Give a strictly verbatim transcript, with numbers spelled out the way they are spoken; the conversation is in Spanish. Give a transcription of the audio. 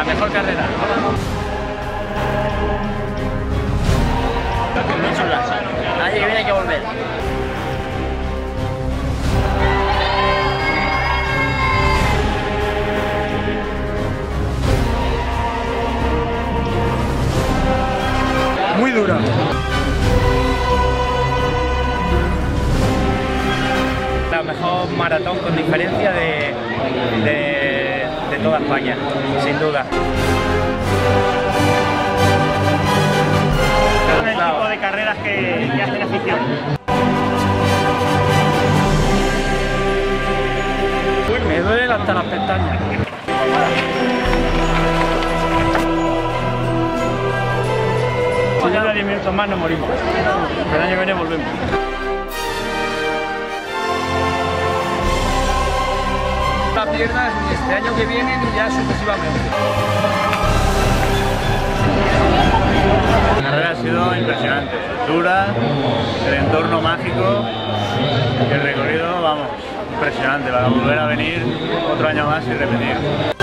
mejor carrera. Muy chula. Nadie que viene hay que volver. Muy dura. La mejor maratón con diferencia de, de, de toda España, sin duda. ¿Cuál es el tipo de carreras que, que hacen afición? Uy, me duelen hasta las pestañas. Si ya diez minutos más nos morimos. El año que viene volvemos. La piernas ni este año que viene ni ya sucesivamente. La carrera ha sido impresionante, dura, el entorno mágico y el recorrido, vamos, impresionante para volver a venir otro año más y repetir.